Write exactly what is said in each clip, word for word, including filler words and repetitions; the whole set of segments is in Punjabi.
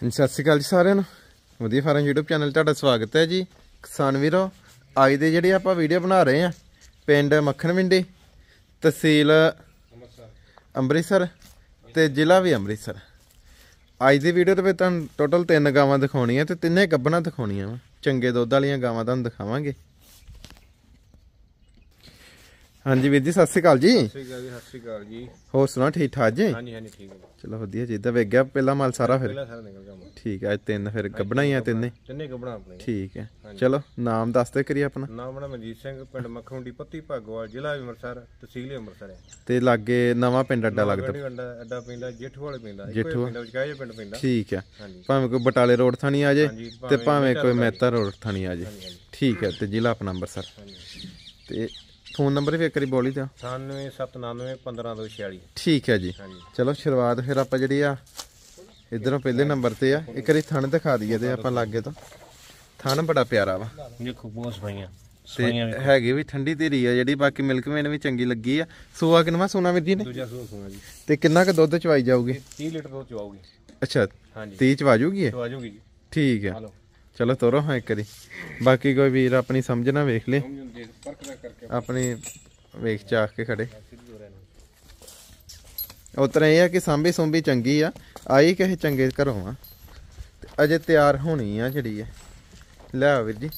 ਸਤਿ ਸ਼੍ਰੀ ਅਕਾਲ ਜੀ ਸਾਰਿਆਂ ਨੂੰ। ਵਧੀਆ ਫਾਰਮ YouTube ਚੈਨਲ ਤੁਹਾਡਾ ਸਵਾਗਤ ਹੈ ਜੀ। ਕਿਸਾਨ ਵੀਰੋ, ਅੱਜ ਦੇ ਜਿਹੜੇ ਆਪਾਂ ਵੀਡੀਓ ਬਣਾ ਰਹੇ ਆ ਪਿੰਡ ਮੱਖਣ ਮੰਡੀ, ਤਹਿਸੀਲ ਅੰਮ੍ਰਿਤਸਰ ਤੇ ਜ਼ਿਲ੍ਹਾ ਵੀ ਅੰਮ੍ਰਿਤਸਰ। ਅੱਜ ਦੀ ਵੀਡੀਓ ਦੇ ਵਿੱਚ ਤੁਹਾਨੂੰ ਟੋਟਲ ਤਿੰਨ ਗਾਵਾਂ ਦਿਖਾਉਣੀਆਂ ਤੇ ਤਿੰਨੇ ਗੱਭਣਾਂ ਦਿਖਾਉਣੀਆਂ ਵਾ। ਚੰਗੇ ਦੁੱਧ ਵਾਲੀਆਂ ਗਾਵਾਂ ਤੁਹਾਨੂੰ ਦਿਖਾਵਾਂਗੇ। ਹਾਂਜੀ ਵੀਰ ਜੀ, ਸਤਿ ਸ਼੍ਰੀ ਅਕਾਲ ਜੀ। ਸਤਿ ਸ਼੍ਰੀ ਅਕਾਲ ਜੀ। ਸਤਿ ਸ਼੍ਰੀ ਅਕਾਲ ਜੀ। ਹੋਰ ਸੁਣਾ, ਠੀਕ ਠਾਕ ਜੀ? ਹਾਂਜੀ ਹਾਂਜੀ ਠੀਕ ਹੈ। ਚਲੋ ਵਧੀਆ ਜੀ। ਇਦਾਂ ਵੇਖ ਗਿਆ ਪਹਿਲਾ ਮਾਲ ਸਾਰਾ ਫਿਰ? ਪਹਿਲਾ ਸਾਰਾ ਨਿਕਲ ਗਿਆ। ਠੀਕ ਹੈ। ਅੱਜ ਤਿੰਨ ਫਿਰ ਗੱਭਣਾਂ ਹੀ ਆ ਤਿੰਨੇ? ਤਿੰਨੇ ਗੱਭਣਾਂ ਆਪਣੇ। ਠੀਕ ਹੈ। ਚਲੋ ਨਾਮ ਦੱਸ ਦੇ ਕਰੀ ਆਪਣਾ। ਨਾਮ ਬਣਾ ਮਨਜੀਤ ਸਿੰਘ, ਪਿੰਡ ਮੱਖਣ ਮੰਡੀ, ਪੱਤੀ ਭਾਗੋਵਾਲ, ਜ਼ਿਲ੍ਹਾ ਵੀ ਅੰਮ੍ਰਿਤਸਰ, ਤਹਿਸੀਲ ਅੰਮ੍ਰਿਤਸਰ ਹੈ। ਤੇ ਲਾਗੇ ਨਵਾਂ ਪਿੰਡ ਅੱਡਾ ਲੱਗਦਾ? ਅੱਡਾ ਪੈਂਦਾ ਜੇਠੂ ਵਾਲੇ ਪੈਂਦਾ। ਜੇਠੂ ਵਿਚਕਾਏ ਪਿੰਡ ਪੈਂਦਾ। ਠੀਕ ਹੈ। ਭਾਵੇਂ ਕੋਈ ਬਟਾਲੇ ਰੋਡ ਥਾਣੀ ਆ ਜੇ ਤੇ ਭਾਵੇਂ ਕੋਈ ਮਹਿਤਾ ਰੋਡ ਥਾਣੀ ਆ ਜੇ। ਠੀਕ ਹੈ। ਤੇ ਜ਼ਿਲ੍ਹਾ ਆਪਣਾ ਅੰਮ੍ਰਿਤਸਰ। ਤੇ ਫੋਨ ਨੰਬਰ ਵੀ ਇੱਕ ਵਾਰੀ ਬੋਲੀ ਦਿਓ। ਅਠਾਨਵੇਂ ਸੱਤ ਉਨਾਨਵੇਂ ਪੰਦਰਾਂ ਦੋ ਛਿਆਲੀ। ਠੀਕ ਹੈ ਜੀ। ਚਲੋ ਸ਼ੁਰੂਆਤ ਫਿਰ ਆਪਾਂ ਜਿਹੜੀ ਆ ਇਧਰੋਂ ਪਹਿਲੇ ਨੰਬਰ ਤੇ ਆ। ਇੱਕ ਵਾਰੀ ਥਣ ਦਿਖਾ ਦਈਏ ਤੇ ਆਪਾਂ ਲਾਗੇ ਤੋਂ। ਥਣ ਬੜਾ ਪਿਆਰਾ ਵਾ। ਦੇਖੋ ਬਹੁਤ ਸਫਾਈਆਂ ਤੇ ਹੈਗੀ ਵੀ ਠੰਡੀ ਧੀਰੀ ਆ ਜਿਹੜੀ। ਬਾਕੀ ਮਿਲਕ ਮੇਨ ਵੀ ਚੰਗੀ ਲੱਗੀ ਆ। ਸੂਆ ਕਿੰਨਵਾਂ ਸੋਨਾ ਵੀਰ ਜੀ ਨੇ? ਦੂਜਾ ਸੂਆ ਸੋਨਾ ਜੀ। ਤੇ ਕਿੰਨਾ ਕੁ ਦੁੱਧ ਚਵਾਈ ਜਾਊਗੀ? ਤੀਹ ਲੀਟਰ ਦੁੱਧ ਚਵਾਊਗੀ। ਅੱਛਾ, ਹਾਂਜੀ ਤੀਹ ਚਵਾ ਜੂਗੀ ਇਹ? ਚਵਾ ਜੂਗੀ ਜੀ। ਠੀਕ ਹੈ। ਚਲੋ ਤੋਰੋ ਹਾਂ ਇੱਕ ਵਾਰੀ। ਬਾਕੀ ਕੋਈ ਵੀਰ ਆਪਣੀ ਸਮਝ ਨਾ ਵੇਖ ਲੇ, ਆਪਣੀ ਵੇਖ ਚਾਖ ਕੇ ਖੜੇ। ਉਤਰਾ ਇਹ ਆ ਕਿ ਸਾਂਭੀ ਸੁੰਭੀ ਚੰਗੀ ਆ। ਆਈ ਕਿਸੇ ਚੰਗੇ ਘਰੋਂ ਆ ਤੇ ਅਜੇ ਤਿਆਰ ਹੋਣੀ ਆ ਜਿਹੜੀ ਹੈ। ਲੈ ਆਓ ਵੀਰ ਜੀ।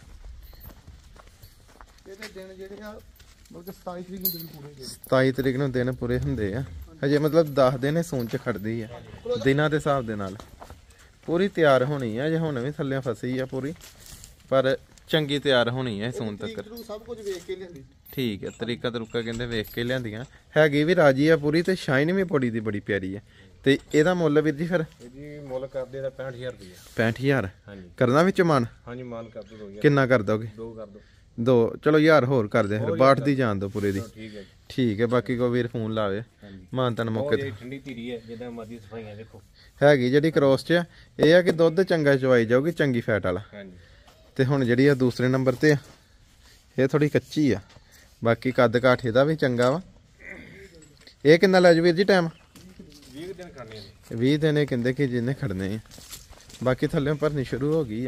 ਇਹਦੇ ਦਿਨ ਜਿਹੜੇ ਆ ਮਤਲਬ ਸਤਾਈ ਤਰੀਕ ਨੂੰ ਦਿਨ ਪੂਰੇ ਹੁੰਦੇ। ਸਤਾਈ ਤਰੀਕ ਨੂੰ ਦਿਨ ਪੂਰੇ ਹੁੰਦੇ ਆ। ਹਜੇ ਮਤਲਬ ਦਸ ਦਿਨ ਸੂਨ ਚ ਖੜਦੀ ਆ ਦਿਨਾਂ ਦੇ ਹਿਸਾਬ ਦੇ ਨਾਲ। ਪੂਰੀ ਤਿਆਰ ਹੋਣੀ ਆ। ਜੇ ਹੁਣ ਵੀ ਥੱਲੇ ਫਸੀ ਆ ਪੂਰੀ, ਪਰ ਚੰਗੀ ਤਿਆਰ ਹੋਣੀ ਹੈ ਸੂਨ ਤੱਕ। ਸਭ ਕੁਝ ਵੇਖ ਕੇ ਲਿਆਂਦੀ। ਠੀਕ ਹੈ। ਤਰੀਕਾ ਤਰੁਕਾ ਕਹਿੰਦੇ ਵੇਖ ਕੇ ਲਿਆਂਦੀਆਂ। ਹੈਗੀ ਵੀ ਰਾਜੀ ਆ ਪੂਰੀ ਤੇ ਸ਼ਾਈਨ ਵੀ ਬੋਡੀ ਦੀ ਬੜੀ ਪਿਆਰੀ ਹੈ। ਤੇ ਇਹਦਾ ਮੁੱਲ ਵੀਰ ਜੀ ਫਿਰ? ਜੀ ਮੁੱਲ ਕਰਦੇ ਦਾ ਪੈਂਹਠ ਹਜ਼ਾਰ ਰੁਪਏ। ਪੈਂਹਠ ਹਜ਼ਾਰ? ਹਾਂਜੀ। ਕਰਨਾ ਵਿੱਚ ਮਾਨ? ਹਾਂਜੀ ਮਾਨ ਕਰ ਦੋ। ਕਿੰਨਾ ਕਰ ਦੋਗੇ? ਦੋ ਕਰ ਦੋ। ਦੋ ਚਲੋ ਯਾਰ ਹੋਰ ਕਰਦੇ ਫਿਰ। ਬਾਹਠ ਦੀ ਜਾਣ ਦੋ ਪੂਰੇ ਦੀ। ਠੀਕ ਹੈ ਜੀ। ਠੀਕ ਹੈ। ਬਾਕੀ ਕੋਈ ਵੀਰ ਫੋਨ ਲਾਵੇ ਮਾਨ ਤਨ ਮੌਕੇ ਤੇ। ਠੰਡੀ ਧੀਰੀ ਹੈ ਜਿੱਦਾਂ ਮਰਜ਼ੀ ਸਫਾਈਆਂ ਦੇਖੋ। ਹੈਗੀ ਜਿਹੜੀ ਕ੍ਰੋਸ ਚ ਆ। ਇਹ ਆ ਕਿ ਦੁੱਧ ਚੰਗਾ ਚਵਾਈ ਜਾਊਗੀ, ਚੰਗੀ ਫੈਟ ਵਾਲਾ। ਹਾਂਜੀ। ਤੇ ਹੁਣ ਜਿਹੜੀ ਆ ਦੂਸਰੇ ਨੰਬਰ ਤੇ ਆ, ਇਹ ਥੋੜੀ ਕੱਚੀ ਆ। ਬਾਕੀ ਕੱਦ ਕਾਠ ਇਹਦਾ ਵੀ ਚੰਗਾ ਵਾ। ਇਹ ਕਿੰਨਾ ਲੈ ਜੂ ਵੀਰ ਜੀ ਟਾਈਮ? ਵੀਹ ਦਿਨ ਖੜਨੇ ਨੇ। ਵੀਹ ਦਿਨ ਇਹ ਕਹਿੰਦੇ ਕਿ ਜਿੰਨੇ ਖੜਨੇ ਆ। ਬਾਕੀ ਥੱਲੇ ਭਰਨੀ ਸ਼ੁਰੂ ਹੋ ਗਈ ਆ।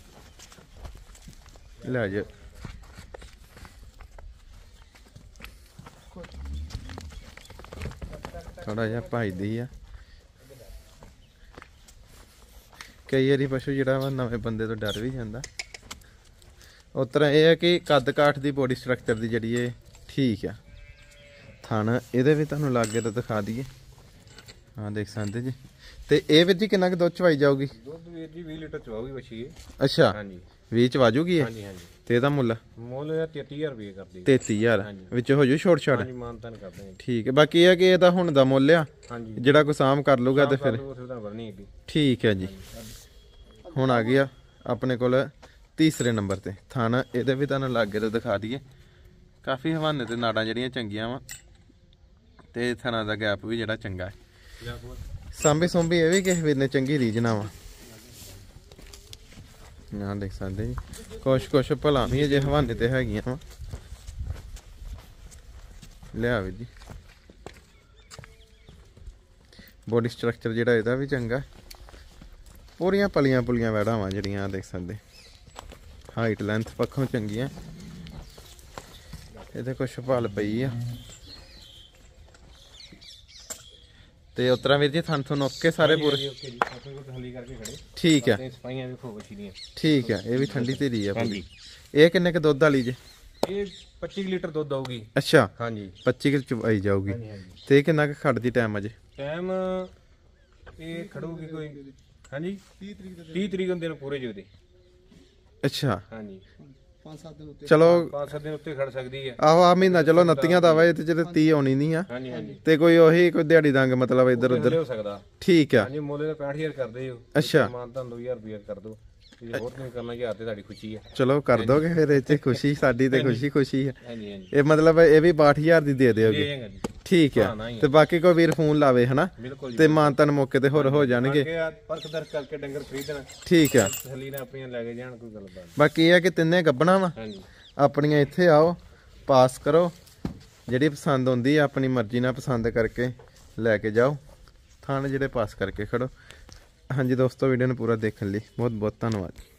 ਲੈ ਜਾ। ਥੋੜਾ ਜਿਹਾ ਭਜਦੀ ਆ। ਕਈ ਵਾਰੀ ਪਸ਼ੂ ਜਿਹੜਾ ਵਾ ਨਵੇਂ ਬੰਦੇ ਤੋਂ ਡਰ ਵੀ ਜਾਂਦਾ। ਉਸ ਤਰ੍ਹਾਂ ਇਹ ਹੈ ਕਿ ਕੱਦ ਕਾਠ ਦੀ ਬੋਡੀ ਸਟਰਕਚਰ ਦੀ ਜਿਹੜੀ ਇਹ ਠੀਕ ਆ। ਥਣ ਇਹਦੇ ਵੀ ਤੁਹਾਨੂੰ ਲਾਗੇ ਤੋਂ ਦਿਖਾ ਦਈਏ। ਹਾਂ ਦੇਖ ਸਕਦੇ ਜੀ। ਤੇ ਇਹ ਵੀਰ ਜੀ ਕਿੰਨਾ ਕੁ ਦੁੱਧ ਚਵਾਈ ਜਾਊਗੀ? ਦੁੱਧ ਵੀਰ ਜੀ ਵੀਹ ਲੀਟਰ ਚਵਾਉਗੀ ਬੱਚੀ। ਅੱਛਾ। ਹਾਂਜੀ। ਵੀਹ ਚਵਾ ਜੂਗੀ ਇਹ? ਹਾਂਜੀ ਹਾਂਜੀ। ਤੇ ਇਹਦਾ ਮੁੱਲ? ਮੁੱਲ ਤੇਤੀ ਹਜ਼ਾਰ ਰੁਪਏ ਕਰਦੀ। ਤੇਤੀ ਹਜ਼ਾਰ ਵਿੱਚ ਹੋ ਜੂ ਛੋਟ ਛਾਟ? ਹਾਂਜੀ ਮਾਨਤਾਨ ਕਰਦੇ ਹਾਂ। ਠੀਕ ਹੈ। ਬਾਕੀ ਇਹ ਹੈ ਕਿ ਇਹਦਾ ਹੁਣ ਦਾ ਮੁੱਲ ਆ। ਹਾਂਜੀ। ਜਿਹੜਾ ਕੋਈ ਸਾਮ ਕਰ ਲੂਗਾ ਤੇ ਫਿਰ ਠੀਕ ਹੈ ਜੀ। ਹੁਣ ਆ ਗਿਆ ਆਪਣੇ ਕੋਲ ਤੀਸਰੇ ਨੰਬਰ ਤੇ ਥਣ। ਇਹਦੇ ਵੀ ਤੁਹਾਨੂੰ ਲਾਗੇ ਤੋਂ ਦਿਖਾ ਦਈਏ। ਕਾਫੀ ਹਵਾਨੇ ਤੇ ਨਾੜਾਂ ਜਿਹੜੀਆਂ ਚੰਗੀਆਂ ਵਾ ਤੇ ਥਣਾਂ ਦਾ ਗੈਪ ਵੀ ਜਿਹੜਾ ਚੰਗਾ ਹੈ। ਸਾਂਭੀ ਸੁੰਭੀ ਇਹ ਵੀ ਕਿਸੇ ਵੀਰ ਨੇ ਚੰਗੀ ਰੀਜਨਾ ਵਾ। ਨਾ ਦੇਖ ਸਕਦੇ ਜੀ। ਕੁਛ ਕੁਛ ਭਲਾ ਵੀ ਅਜੇ ਹਵਾਨੇ ਤੇ ਹੈਗੀਆਂ ਵਾ। ਲਿਆ ਵੀ ਜੀ। ਬੋਡੀ ਸਟਰਕਚਰ ਜਿਹੜਾ ਇਹਦਾ ਵੀ ਚੰਗਾ। ਪੂਰੀਆਂ ਪਲੀਆਂ ਪੁਲੀਆਂ ਵੈੜਾਂ ਵਾ ਜਿਹੜੀਆਂ ਦੇਖ ਸਕਦੇ। ਹਾਈਟ ਲੈਂਥ ਪੱਖੋਂ ਚੰਗੀਆਂ। ਇਹਦੇ ਕੁਛ ਭਲ ਪਈ ਆ। ਤੇ ਉਤਰਾ ਵੀਰ ਜੀ ਥਣ ਤੁਹਾਨੂੰ ਓਕੇ ਸਾਰੇ ਪੂਰੇ? ਠੀਕ ਹੈ। ਠੀਕ ਹੈ। ਇਹ ਵੀ ਠੰਡੀ ਧੀਰੀ ਆ ਪੂਰੀ। ਇਹ ਕਿੰਨੇ ਕ ਦੁੱਧ ਵਾਲੀ ਜੇ? ਇਹ ਪੱਚੀ ਲੀਟਰ ਦੁੱਧ ਆਊਗੀ। ਅੱਛਾ। ਹਾਂਜੀ। ਪੱਚੀ ਕਿਲੋ ਚਵਾਈ ਜਾਊਗੀ। ਤੇ ਇਹ ਕਿੰਨਾ ਕ ਖੜਦੀ ਟਾਈਮ ਅਜੇ? ਟਾਈਮ ਇਹ ਖੜੂਗੀ ਕੋਈ ਹਾਂਜੀ ਤੀਹ ਤਰੀਕ ਨੂੰ ਦਿਨ ਪੂਰੇ ਜੋਦੇ। ਅੱਛਾ। ਹਾਂਜੀ। ਪੰਜ ਸੱਤ ਦਿਨ ਉੱਤੇ। ਚਲੋ ਪੰਜ ਸੱਤ ਦਿਨ ਉੱਤੇ ਖੜ ਸਕਦੀ ਹੈ। ਆਹੋ ਆ ਮਹੀਨਾ ਚਲੋ ਉਨੱਤੀਆਂ ਦਾ ਵਾ। ਇਹ ਤੇ ਜਿਹੜੇ ਤੀਹ ਆਉਣੀ ਨਹੀਂ ਆ। ਹਾਂਜੀ ਹਾਂਜੀ। ਤੇ ਕੋਈ ਉਹੀ ਕੋਈ ਦਿਹਾੜੀ ਦੰਗ ਮਤਲਬ ਇੱਧਰ ਉੱਧਰ ਹੋ ਸਕਦਾ। ਠੀਕ ਆ। ਹਾਂਜੀ। ਮੁੱਲ ਦੇ ਪੈਂਹਠ ਹਜ਼ਾਰ ਕਰਦੇ ਹੋ। ਅੱਛਾ। ਮਾਨਤਾਨ ਦੋ ਹਜ਼ਾਰ ਰੁਪਏ ਕਰ ਦੋ। ਹੋਰ ਨਹੀਂ ਕਰਨਾ ਹਜ਼ਾਰ ਤੇ ਤੁਹਾਡੀ ਖੁਸ਼ੀ ਹੈ। ਚਲੋ ਕਰ ਦੋਗੇ ਫਿਰ। ਇਹ ਤੇ ਖੁਸ਼ੀ ਸਾਡੀ ਤੇ ਖੁਸ਼ੀ ਖੁਸ਼ੀ ਹੈ। ਹਾਂਜੀ ਹਾਂਜੀ। ਇਹ ਮਤਲਬ ਇਹ ਵੀ ਬਾਹਠ ਹਜ਼ਾਰ ਦੀ ਦੇ ਦਿਓਗੇ? ਠੀਕ ਹੈ। ਤੇ ਬਾਕੀ ਕੋਈ ਵੀਰ ਫੋਨ ਲਾਵੇ ਹਨਾ ਤੇ ਮਾਨਤਾਨ ਮੌਕੇ ਤੇ ਹੋਰ ਹੋ ਜਾਣਗੇ। ਪਰਖ ਦਰਖ ਕਰਕੇ ਡੰਗਰ ਖਰੀਦਣ। ਠੀਕ ਹੈ। ਥੱਲੀ ਨੇ ਆਪਣੀਆਂ ਲੈ ਕੇ ਜਾਣ ਕੋਈ ਗੱਲਬਾਤ। ਬਾਕੀ ਇਹ ਹੈ ਕਿ ਤਿੰਨੇ ਗੱਭਣਾ ਵਾ। ਆਪਣੀਆਂ ਇੱਥੇ ਆਓ ਪਾਸ ਕਰੋ। ਜਿਹੜੀ ਪਸੰਦ ਆਉਂਦੀ ਆ ਆਪਣੀ ਮਰਜ਼ੀ ਨਾਲ ਪਸੰਦ ਕਰਕੇ ਲੈ ਕੇ ਜਾਓ। ਥਣ ਜਿਹੜੇ ਪਾਸ ਕਰਕੇ ਖੜੋ। ਹਾਂਜੀ ਦੋਸਤੋ, ਵੀਡੀਓ ਨੂੰ ਪੂਰਾ ਦੇਖਣ ਲਈ ਬਹੁਤ ਬਹੁਤ ਧੰਨਵਾਦ।